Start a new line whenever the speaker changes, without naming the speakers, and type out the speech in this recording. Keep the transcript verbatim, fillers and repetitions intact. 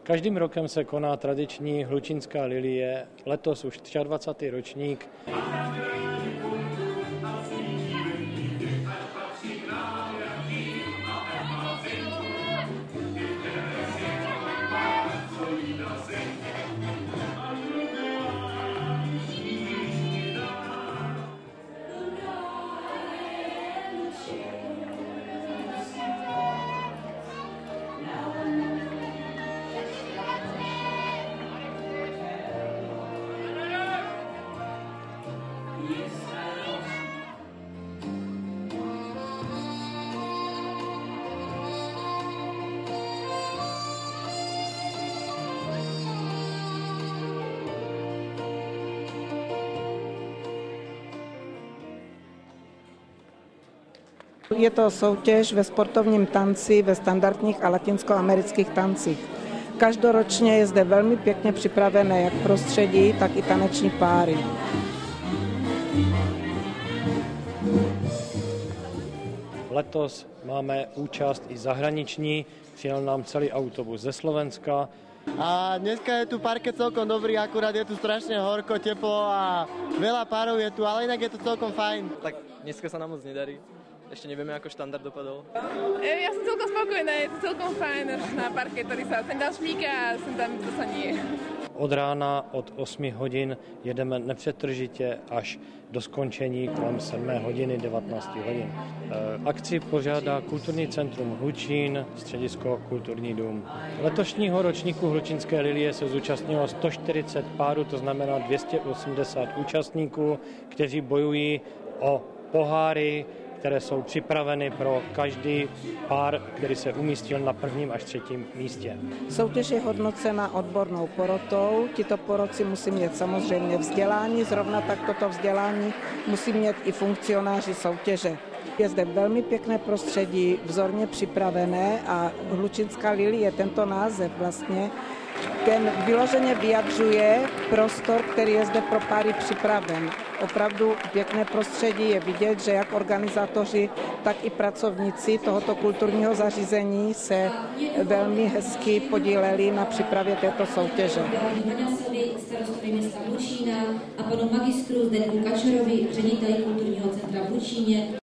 Každým rokem se koná tradiční hlučínská lilie, letos už dvacátý třetí ročník.
Je to soutěž ve sportovním tanci, ve standardních a latinskoamerických tancích. Každoročně je zde velmi pěkně připravené jak prostředí, tak i taneční páry.
Letos máme účast i zahraniční, přijel nám celý autobus ze Slovenska.
A dneska je tu parket celkom dobrý, akurát je tu strašne horko, teplo a veľa párov je tu, ale inak je to celkom fajn.
Tak dneska sa nám moc nedarí. Ešte nevieme, ako štandard dopadol.
Ja som celkom spokojná, je to celkom fajn, už na parke, ktorý sa sem tam šmíka a sem tam zase nie.
Od rána od osmi hodin jedeme nepřetržitě až do skončení kolem sedmé hodiny, devatenácti hodin. Akci pořádá Kulturní centrum Hlučín, středisko Kulturní dům. Letošního ročníku hlučínské lilie se zúčastnilo sto čtyřicet párů, to znamená dvě stě osmdesát účastníků, kteří bojují o poháry, které jsou připraveny pro každý pár, který se umístil na prvním až třetím místě.
Soutěž je hodnocena odbornou porotou. Tito poroci musí mít samozřejmě vzdělání, zrovna tak toto vzdělání musí mít i funkcionáři soutěže. Je zde velmi pěkné prostředí, vzorně připravené a hlučínská lilie, tento název vlastně, ten vyloženě vyjadřuje prostor, který je zde pro páry připraven. Opravdu pěkné prostředí, je vidět, že jak organizátoři, tak i pracovníci tohoto kulturního zařízení se velmi hezky podíleli na přípravě této soutěže.
Starostovi města Hlučína a panu magistru Zdeňku Kačerovi, řediteli Kulturního centra v Hlučíně.